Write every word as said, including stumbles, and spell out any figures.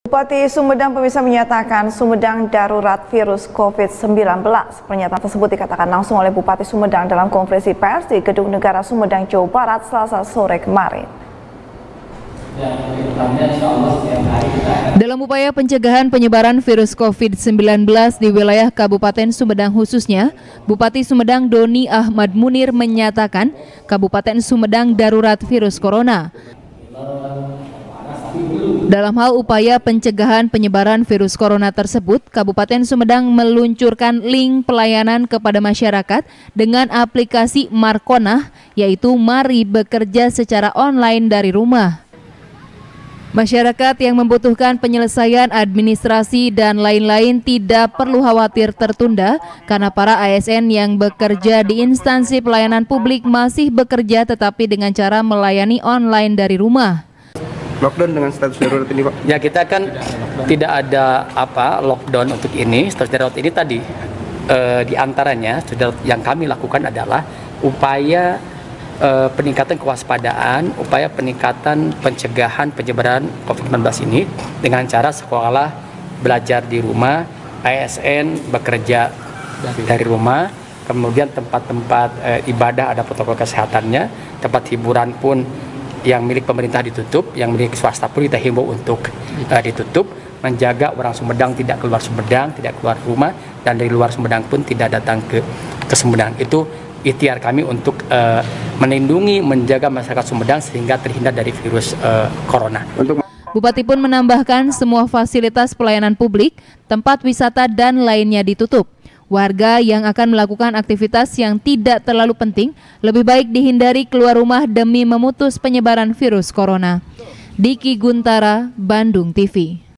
Bupati Sumedang pemirsa menyatakan Sumedang darurat virus COVID sembilan belas. Pernyataan tersebut dikatakan langsung oleh Bupati Sumedang dalam konferensi pers di Gedung Negara Sumedang, Jawa Barat, Selasa sore kemarin. Dalam upaya pencegahan penyebaran virus COVID sembilan belas di wilayah Kabupaten Sumedang khususnya, Bupati Sumedang Doni Ahmad Munir menyatakan Kabupaten Sumedang darurat virus corona. Dalam hal upaya pencegahan penyebaran virus corona tersebut, Kabupaten Sumedang meluncurkan link pelayanan kepada masyarakat dengan aplikasi Markonah, yaitu Mari Bekerja Secara Online dari Rumah. Masyarakat yang membutuhkan penyelesaian administrasi dan lain-lain tidak perlu khawatir tertunda karena para A S N yang bekerja di instansi pelayanan publik masih bekerja tetapi dengan cara melayani online dari rumah. Lockdown dengan status darurat ini, Pak? Ya, kita kan tidak ada apa lockdown untuk ini. Status darurat ini tadi eh, diantaranya yang kami lakukan adalah upaya eh, peningkatan kewaspadaan, upaya peningkatan pencegahan penyebaran COVID sembilan belas ini dengan cara sekolah belajar di rumah, A S N bekerja dari rumah, kemudian tempat-tempat eh, ibadah ada protokol kesehatannya, tempat hiburan pun yang milik pemerintah ditutup, yang milik swasta pun kita himbau untuk uh, ditutup, menjaga orang Sumedang tidak keluar Sumedang, tidak keluar rumah, dan dari luar Sumedang pun tidak datang ke, ke Sumedang. Itu ikhtiar kami untuk uh, melindungi, menjaga masyarakat Sumedang sehingga terhindar dari virus uh, corona. Bupati pun menambahkan semua fasilitas pelayanan publik, tempat wisata dan lainnya ditutup. Warga yang akan melakukan aktivitas yang tidak terlalu penting lebih baik dihindari keluar rumah demi memutus penyebaran virus corona. Diki Guntara, Bandung T V.